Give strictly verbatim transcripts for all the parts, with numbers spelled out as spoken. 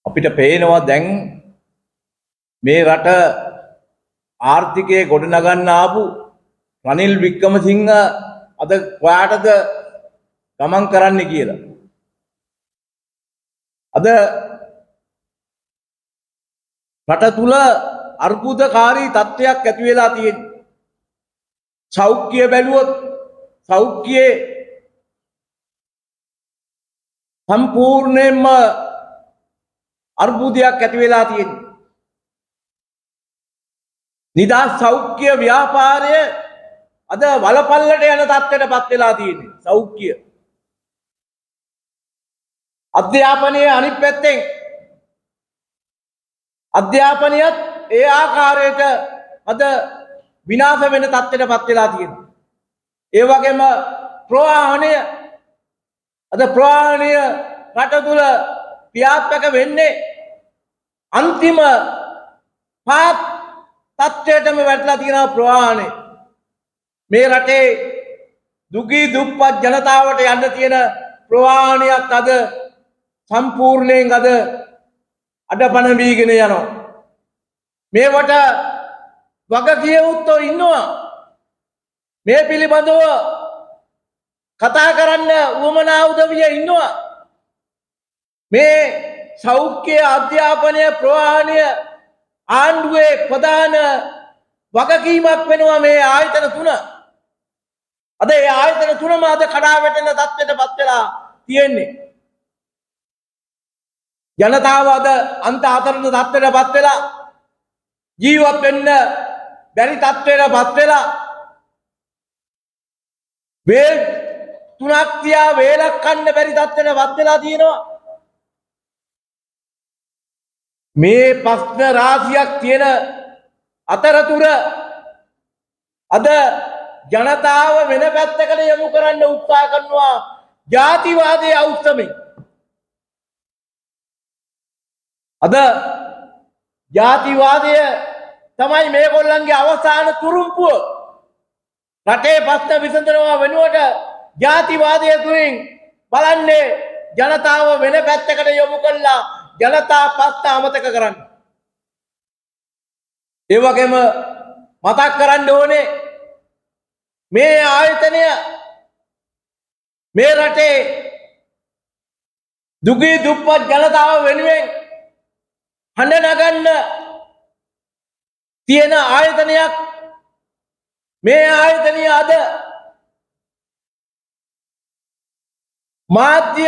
අපිට පේනවා දැන් මේ රට ආර්ථිකයේ ගොඩනගන්න ආපු රනිල් වික්‍රමසිංහ අද කොයාටද ගමන් කරන්නේ කියලා. අද රට තුල අර්බුදකාරී තත්ත්වයක් ඇති වෙලා තියෙනවා. සෞඛ්‍ය බැලුවොත් සෞඛ්‍යයේ සම්පූර්ණයෙන්ම අර්බුදයක් ඇති වෙලා තියෙනවා. නිදා සෞඛ්‍ය ව්‍යාපාරය අද වලපල්ලට යන තත්ත්වයටපත් වෙලා තියෙන්නේ. සෞඛ්‍ය අධ්‍යාපනයේ අනිත් පැත්තෙන් අධ්‍යාපනයත් ඒ ආකාරයට අද විනාශ වෙන තත්ත්වයටපත් වෙලා තියෙනවා. ඒ වගේම ප්‍රවාහණය අද ප්‍රවාහණය රට තුල ක්‍රියාත්මක වෙන්නේ අන්තිම පාත් තත්ත්වයටම වැටලා තියෙනවා ප්‍රවාහණය. මේ රටේ දුගී දුප්පත් ජනතාවට යන්න තියෙන ප්‍රවාහණයත් අද සම්පූර්ණයෙන් අද අඩපණ වීගෙන යනවා. මේවට වගකිය යුත්තෝ ඉන්නවා. මේ පිළිබඳව කතා කරන්න උවමනා උදවිය ඉන්නවා. මේ සෞඛ්‍ය අධ්‍යාපනය ප්‍රවාහණය ආණ්ඩුවේ ප්‍රධාන වගකීමක් වෙනවා මේ ආයතන තුන. අද ඒ ආයතන තුනම අද කඩා වැටෙන තත්ත්වයටපත් වෙලා තියෙන්නේ. ජනතාව අද අන්ත අතරන තත්ත්වයටපත් වෙලා ජීවත් වෙන්න බැරි තත්ත්වයටපත් වෙලා වේල් තුනක් තියා වේලක් කන්න බැරි තත්ත්වයටපත් වෙලා තියෙනවා. මේ ප්‍රශ්න රාශියක් තියෙන අතරතුර අද ජනතාව වෙන පැත්තකට යොමු කරන්න උත්සාහ කරනවා ජාතිවාදයේ අවුස්සමින්. අද ජාතිවාදය තමයි මේගොල්ලන්ගේ අවසාන තුරුම්පුව. රටේ ප්‍රශ්න විසඳනවා වෙනුවට ජාතිවාදය තුලින් බලන්නේ ජනතාව වෙන පැත්තකට යොමු කළා ජනතා ප්‍රශ්න අමතක කරන්න. ඒ වගේම මතක් කරන්න ඕනේ මේ ආයතනය මේ රටේ දුගී දුප්පත් ජනතාව වෙනුවෙන් හඬ නගන්න තියෙන ආයතනයක්. මේ ආයතනය අද මාධ්‍ය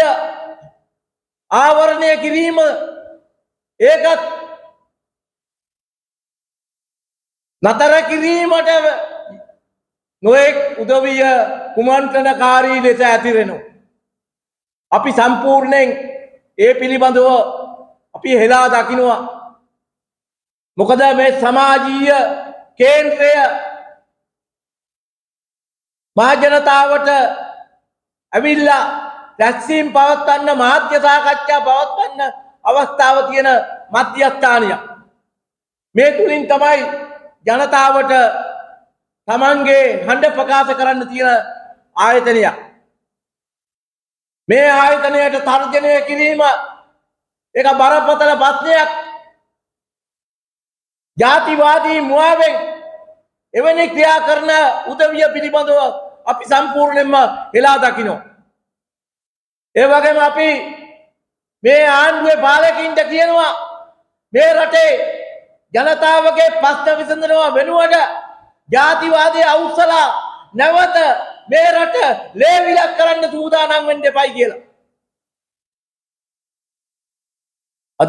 ආවරණය කිරීම ඒකත් නතර කිරීමට නොඑක් උදවිය කුමන්ත්‍රණකාරී ලෙස ඇතිරෙනවා. අපි සම්පූර්ණයෙන් ඒ පිළිබඳව අපි හෙලා දකින්නවා. මොකද මේ සමාජීය කේන්ද්‍රය මහ ජනතාවට ඇවිල්ලා රැස්වීම් පවත්වන්න මාධ්‍ය සාකච්ඡා පවත්වන්න අවස්ථාව තියෙන මධ්‍යස්ථානයක්. මේ තුලින් තමයි ජනතාවට තමන්ගේ හඬ ප්‍රකාශ කරන්න තියෙන ආයතනයක්. මේ ආයතනයට තර්ජනය කිරීම ඒක බරපතල ප්‍රශ්නයක්. ජාතිවාදී මුවාවෙන් එවැනි ක්‍රියා කරන උදවිය පිළිබඳව අපි සම්පූර්ණයෙන්ම හෙලා දකිනවා. ඒ වගේම අපි මේ ආණ්ඩුවේ පාලකයින්ට කියනවා මේ රටේ ජනතාවගේ ප්‍රශ්න විසඳනවා වෙනුවට ජාතිවාදී අවුස්සලා නැවත මේ රට ලේවිලක් කරන්න සූදානම් වෙන්න එපයි කියලා. අද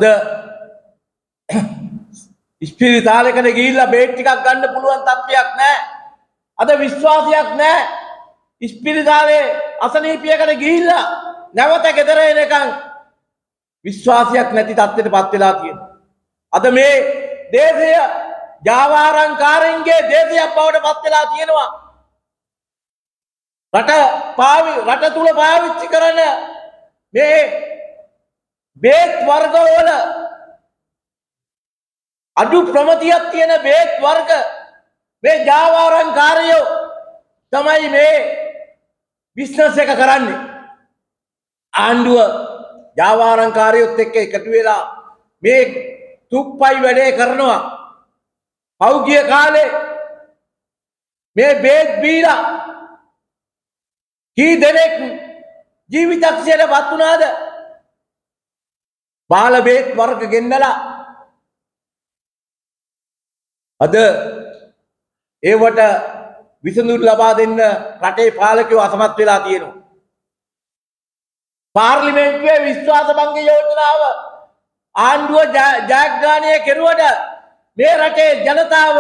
ඉස්පිරිතාලයකට ගිහිල්ලා බේත් ටිකක් ගන්න පුළුවන් තත්ත්වයක් නැහැ. අද විශ්වාසයක් නැහැ. ඉස්පිරිතාලේ අසනීපයකට ගිහිල්ලා නැවත ගෙදර එනකන් විශ්වාසයක් නැති තත්ත්වයටපත් වෙලා තියෙනවා. අද මේ දේශය ජාවාරම්කාරයින්ගේ දේශයක් බවට පත් වෙලා තියෙනවා. රට පාවි රට තුල පාවිච්චි කරන මේ බේත් වර්ගවල අඩු ප්‍රමතියක් තියෙන බේත් වර්ග මේ ජාවාරම්කාරයෝ තමයි මේ බිස්නස් එක කරන්නේ. ආණ්ඩුව ජාවාරම්කාරයොත් එක්ක එකතු වෙලා මේ තුප්පයි වැඩේ කරනවා. පෞගිය කාලේ මේ බේත් බීලා කී දෙනෙක් ජීවිතක්ෂයට පත් වුණාද? බාල බේත් වර්ග ගෙන්නලා අද ඒවට විසඳුම් ලබා දෙන්න රටේ පාලකයෝ අසමත් වෙලා තියෙනවා. පාර්ලිමේන්තුවේ විශ්වාස භංග යෝජනාව ආණ්ඩුව ජයග්‍රහණය කෙරුවට මේ රටේ ජනතාව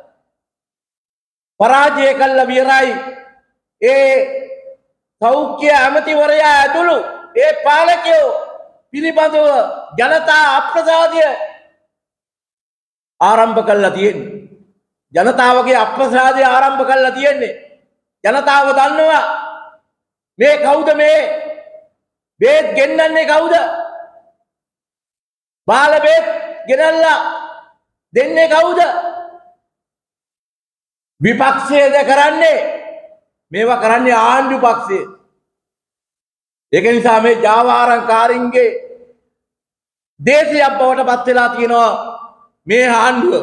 පරාජය කළ විරයි. ඒ සෞඛ්‍ය ඇමතිවරයා ඇතුළු ඒ පාලකයෝ පිළිබඳව ජනතා අප්‍රසාදය ආරම්භ කළා තියෙන්නේ. ජනතාවගේ අප්‍රසාදය ආරම්භ කළා තියෙන්නේ. ජනතාව දන්නවා මේ කවුද මේ බේත් ගෙන්නන්නේ කවුද? බාල බේත් ගෙනල්ලා දෙන්නේ කවුද? විපක්ෂයද කරන්නේ? මේවා කරන්නේ ආණ්ඩු පක්ෂය. ඒක නිසා මේ ජාවාරම්කාරින්ගේ දේශීය බවට පත් වෙලා තියෙනවා මේ ආණ්ඩුව.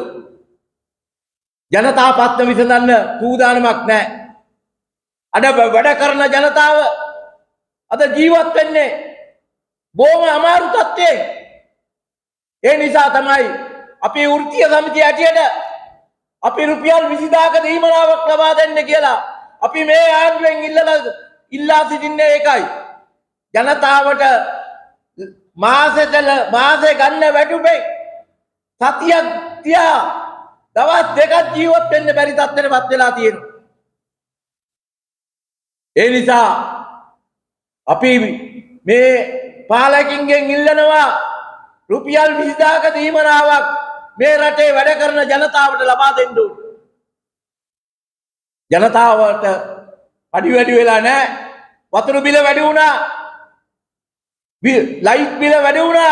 ජනතා ප්‍රශ්න විසඳන්න සූදානමක් නැහැ. අද වැඩ කරන ජනතාව අද ජීවත් වෙන්නේ බොහොම අමාරු තත්ත්වයක. ඒ නිසා තමයි අපි වෘත්තීය සමිතිය ඇටියට අපි රුපියල් විසිදාක දීමනාවක් ලබා දෙන්න කියලා අපි මේ ආණ්ඩුවෙන් ඉල්ලලා ඉල්ලා සිටින්නේ ඒකයි. ජනතාවට මාසෙට මාසේ ගන්න වැටුපේ සතියක් තියා දවස් දෙකක් ජීවත් වෙන්න බැරි තත්ත්වයකටපත් වෙලා තියෙනවා. ඒ නිසා අපි මේ පාලකින්ගෙන් ඉල්ලනවා රුපියල් විසිදාක දීමනාවක් මේ රටේ වැඩ කරන ජනතාවට ලබා දෙන්න ඕනේ. ජනතාවට අඩි වැඩි වෙලා නැහැ. වතුර බිල වැඩි වුණා. ලයිට් බිල වැඩි වුණා.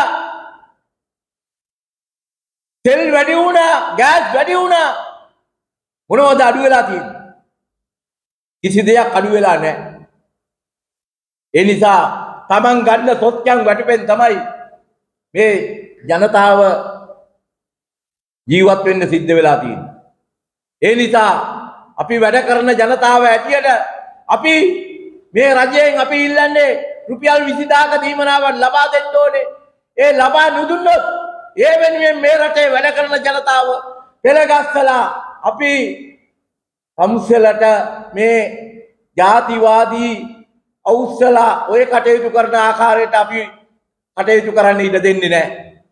තෙල් වැඩි වුණා. ගෑස් වැඩි වුණා. මොනවද අඩු වෙලා තියෙන්නේ? කිසි දෙයක් අඩු වෙලා නැහැ. ඒ නිසා තමන් ගන්න සොත්යන් වැටෙන්න තමයි මේ ජනතාව ජීවත් වෙන්න සිද්ධ වෙලා තියෙන්නේ. ඒ නිසා අපි වැඩ කරන ජනතාව ඇටියට අපි මේ රජයෙන් අපි ඉල්ලන්නේ රුපියල් විසිදාක දීමනාවක් ලබා දෙන්න ඕනේ. ඒ ලබා නුදුන්නොත් ඒ වෙනුවෙන් මේ රටේ වැඩ කරන ජනතාව පෙළගස්සලා අපි සමුසලට මේ ජාතිවාදී අවුස්සලා ඔය කටයුතු කරන ආකාරයට අපි කටයුතු කරන්න ඉඩ දෙන්නේ නැහැ.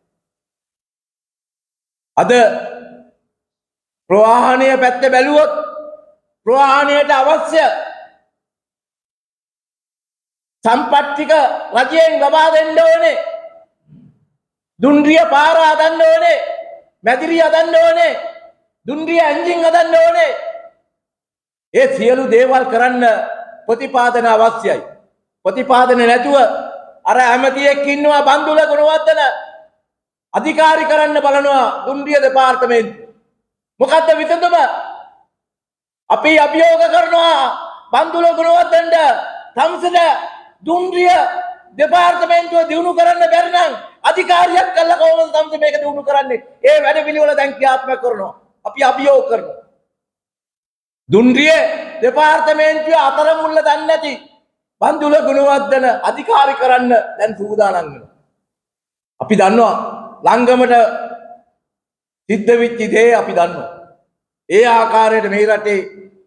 අද ප්‍රවාහනය පැත්ත බැලුවොත් ප්‍රවාහනයට අවශ්‍ය සම්පත් ටික රජයෙන් ලබා දෙන්න ඕනේ. දුම්රිය පාර හදන්න ඕනේ. මැදිරිය හදන්න ඕනේ. දුම්රිය එන්ජින් හදන්න ඕනේ. ඒ සියලු දේවල් කරන්න ප්‍රතිපාදන අවශ්‍යයි. ප්‍රතිපාදන නැතුව අර ඇමතියෙක් ඉන්නවා බන්දුල ගුණවර්ධන අධිකාරී කරන්න බලනවා දුම්රිය දෙපාර්තමේන්තුව. මොකද්ද විසඳුම? අපි අභියෝග කරනවා බන්දුල ගුණවර්ධනට තම්සල දුම්රිය දෙපාර්තමේන්තුව දිනු කරන්න බැරි නම් අධිකාරියක් කළා කොහොමද තම්ස මේක දිනු කරන්නේ? ඒ වැඩ පිළිවෙල දැන් ක්‍රියාත්මක කරනවා. අපි අභියෝග කරනවා. දුම්රිය දෙපාර්තමේන්තුව අතර මුල්ල දන්නේ නැති බන්දුල ගුණවර්ධන අධිකාරී කරන්න දැන් සූදානම් වෙනවා. අපි දන්නවා ළංගමට සිද්ධ වෙච්ච දේ අපි දන්නවා. ඒ ආකාරයට මේ රටේ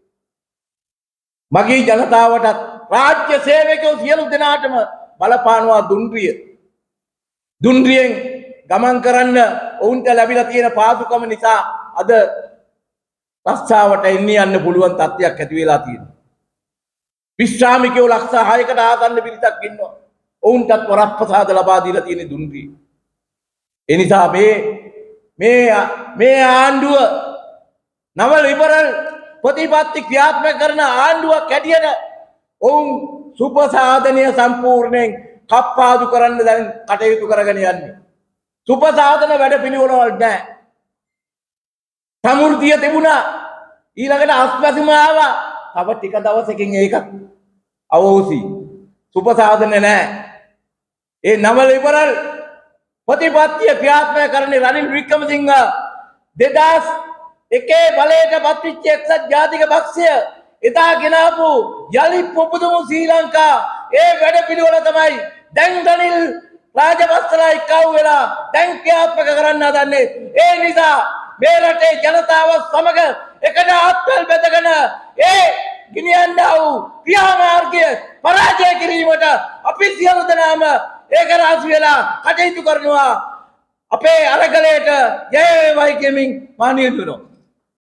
මගේ ජනතාවටත් රාජ්‍ය සේවකයෝ සියලු දෙනාටම බලපානවා දුම්රිය. දුම්රියෙන් ගමන් කරන්න ඔවුන්ට ලැබිලා තියෙන පාසුකම නිසා අද රස්සාවට එන්න යන්න පුළුවන් තත්ත්වයක් ඇති වෙලා තියෙනවා. විශ්‍රාමිකයෝ ලක්ෂ හයකට ආසන්න පිරිසක් ඉන්නවා. ඔවුන්ටත් වරප්‍රසාද ලබා දීලා තියෙන දුම්රිය. ඒ නිසා මේ මේ මේ ආණ්ඩුව නව ලිබරල් ප්‍රතිපත්ති ක්‍රියාත්මක කරන ආණ්ඩුවක් හැටියට ඔවුන් සුපසාධනය සම්පූර්ණයෙන් කප්පාදු කරන්න දැන් කටයුතු කරගෙන යන්නේ. සුපසාධන වැඩ පිළිවෙලවල් නැහැ. සමෘද්ධිය තිබුණා. ඊළඟට අස්පැසුම ආවා. තව ටික දවසකින් ඒකත් අවෝසි. සුපසාධන නැහැ. ඒ නව ලිබරල් ප්‍රතිපත්තිය ක්‍රියාත්මක කරන්නේ රනිල් වික්‍රමසිංහ දෙදහස් එකේ බලයට පත්විච්ච එක්සත් ජාතික පක්ෂය එදා ගෙනාපු යලි පුබුදුමු ශ්‍රී ලංකා ඒ වැඩ පිළිවෙල තමයි දැන් රනිල් රාජපක්ෂලා එක්කව වෙලා දැන් ක්‍රියාත්මක කරන්න හදන්නේ. ඒ නිසා මේ රටේ ජනතාව සමග එකට අත්වල බෙදගෙන ඒ ගිනියන්නා වූ ක්‍රියාමාර්ගය පරාජය කිරීමට අපි සියලු දෙනාම ඒක රාශි වෙලා කටයුතු කරනවා. අපේ අරගලයට ජය වේවායි කියමින් මා නියුතුනවා.